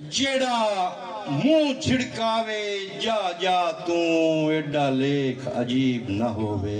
جیڑا منہ چھڑکاوے جا جا تو ایڈا لیکھ عجیب نہ ہووے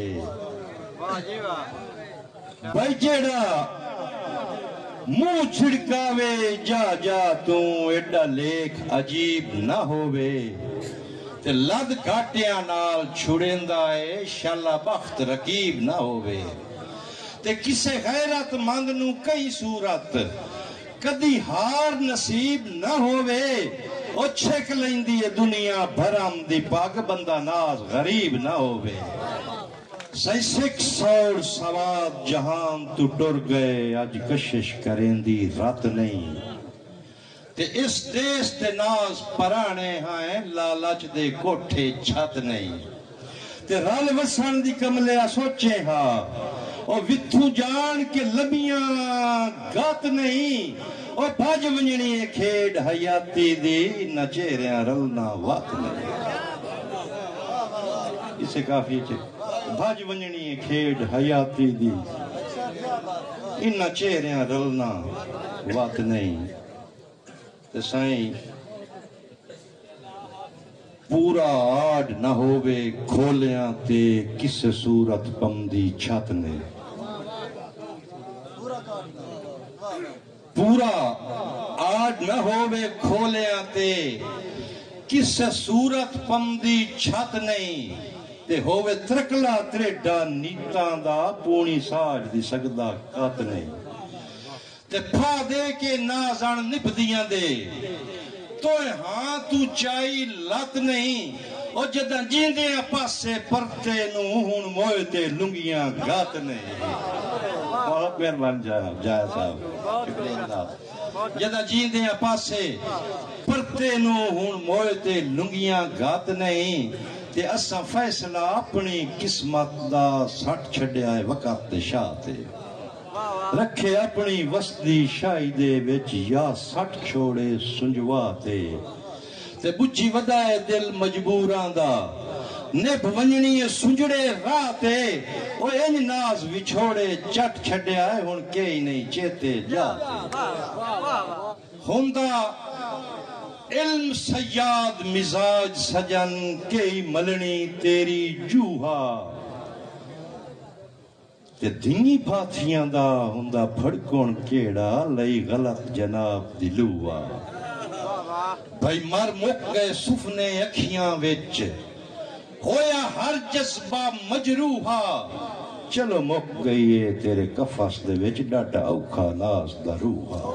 بھائی جیڑا منہ چھڑکاوے جا جا تو ایڈا لیکھ عجیب نہ ہووے تے لد گھاٹیاں نال چھڑیندا ہے شالا بخت رقیب نہ ہووے تے کسے غیرت مند نو کئی صورت کدی ہار نصیب نہ ہووے او چھک لیندی ہے دنیا بھرم دی پاک بندہ ناز غریب نہ ہووے سی سکھ سوڑ سواد جہان تو ٹر گئے اج کشش کریں دی رات نہیں تے اس دیس تے ناز پرانے ہیں لالچ دے کوٹھے چھت نہیں تے رل وسن دی کملیا سوچے ہاں او وتھو جان کے لبیاں گات نہیں او بھج ونجنی کھیڑ حیاتی دی نہ چہریاں رلنا وات نہیں اسے کافی بھج ونجنی کھیڑ حیاتی دی ان چہریاں رلنا وات نہیں تے سائیں پورا آڈ نہ ہووے کھولیاں تے کس صورت پمدی چھت نے پورا آڈ نہ ہووے کھولیاں تے کس صورت پمدی چھت نہیں تے ہووے ترکلا تریڈا نیتاں دا پونی ساج دی سگدا کات نہیں تے پھا دے کے نازن نپدیاں دے تو ہاں تو چائی لات نہیں او جدہ جیندیاں پاسے پرتے نو ہون موئے تے لنگیاں گات نہیں بہت مہربان جائے صاحب جدہ جیندیاں پاسے پرتے نو ہون موئے تے لنگیاں گات نہیں تے اساں فیصلہ اپنی قسمت دا سٹ چھڑیا ہے وقت شاہ تے رکھے اپنی وسطی شاہی دے وچ یا سٹ چھوڑے سنجواتے تے بجھی ودائے دل مجبوراں دا نب ونجنی سنجڑے راتے او این ناز وچھوڑے چٹ چھڑیا ہے ہن کئی نہیں چیتے جاتے ہوندہ علم سیاد مزاج سجن کئی ملنی تیری جوہا تے دھنی پاتھیاں دا ہندہ پھڑکون کیڑا لئی غلط جناب دلوہ بھائی مر مک گئے سفنے اکھیاں وچ ہویا ہر جذبہ مجروحا چلو مک گئی ہے تیرے کفس دے وچ ڈاٹا اوکھا ناز دا روحا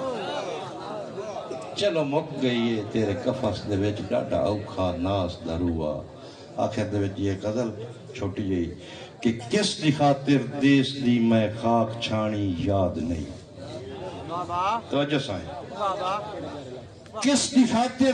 چلو مک گئی ہے تیرے کفس دے وچ ڈاٹا اوکھا ناز دا روحا آخر دے وچ یہ غزل چھوٹی جئی کہ کس دی خاطر دیس دی میں خاک چھانی یاد نہیں توجہ سائیں کس دی خاطر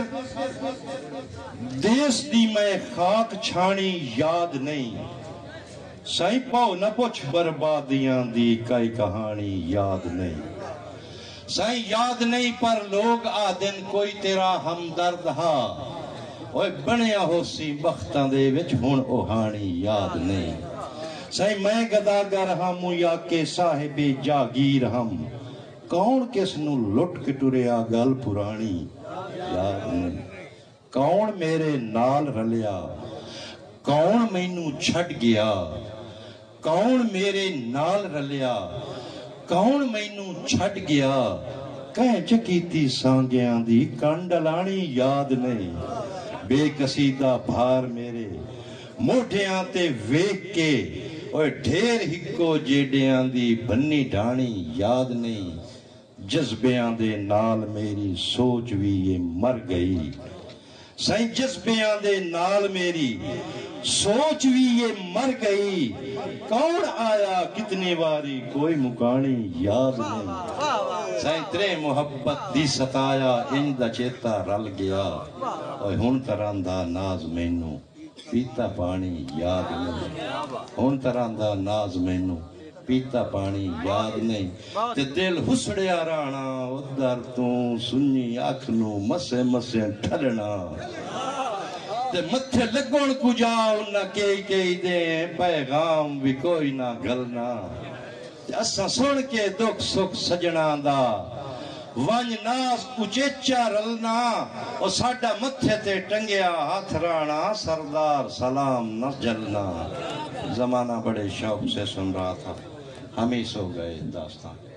دیس دی میں خاک چھانی یاد نہیں سائیں پاؤ نہ پوچھ بربادیاں دی کئی کہانی یاد نہیں سائیں یاد نہیں پر لوگ آدن کوئی تیرا ہمدرد ہا اوہ بنیا ہو سی بختاں دے وچ ہون اوہانی یاد نہیں سائیں میں گداگر ہم یا کے صاحب جاگیر ہم کون کس نو لٹ کے ٹریا گل پرانی یاد نہیں کون میرے نال رلیا کون مینوں چھٹ گیا کون میرے نال رلیا کون مینوں چھٹ گیا کہیں چکیتی سانگیاں دی کنڈلانی یاد نہیں بے قصیدہ بھار میرے موٹیاں تے ویک کے اور ڈھیر ہکو جیڈیاں دی بنی ڈھانی یاد نہیں جذبیاں دے نال میری سوچ بھی یہ مر گئی سائیں جذبیاں دے نال میری سوچ بھی یہ مر گئی کون آیا کتنی باری کوئی مکانی یاد نہیں سائیں ترے محبت دی ستایا انجدہ چیتا رل گیا اور ہن تراندہ ناز مینوں پیتا پانی یاد نہیں ہون تراندہ ناز مینوں پیتا پانی یاد نہیں تے دل حسڑیا رانا ادھر تو سنی آکھنو مسے مسے ٹھلنا تے متھے لگون کو جاؤ نہ کئی دیں پیغام بھی کوئی نہ گلنا تے اساں سن کے دکھ سکھ سجنا دا ونج ناس اچیچا رلنا اور ساڈا متھے تے ٹنگیا ہاتھ رانا سردار سلام نہ جلنا. زمانہ بڑے شوق سے سن رہا تھا، ہم ہی سو گئے داستان.